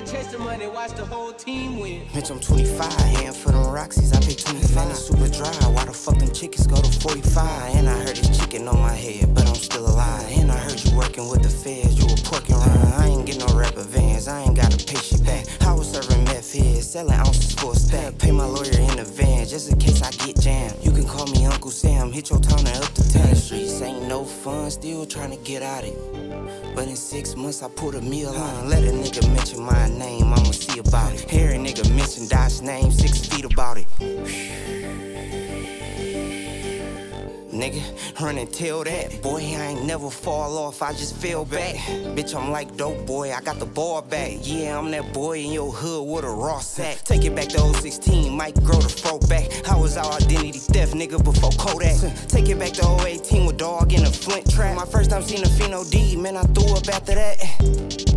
testimony, watch the whole team win. Bitch, I'm 25, and for them Roxys, I pay 25. It's super dry, why the fuck them chickens go to 45? And I heard this chicken on my head, but I'm still alive. And I heard you working with the feds, you were porking around. I ain't get no rap advance, I ain't gotta pay shit back. I was serving meth here, selling ounces for a stack. Pay my lawyer in advance, just in case I get jammed. You can call me Uncle Sam, hit your town and up the town. Streets ain't no fun, still trying to get out it. But in 6 months I put a meal on. Let a nigga mention my name, I'ma see about it. Hear a nigga mention Dot's name, 6 feet about it. Nigga, run and tell that boy I ain't never fall off, I just fell back. Bitch, I'm like dope boy, I got the ball back. Yeah, I'm that boy in your hood with a raw sack. Take it back to 016, might grow the fro back. I was our identity theft, nigga, before Kodak. Take it back to 018 with dog in a flint trap. My first time seen a Pheno D, man, I threw up after that.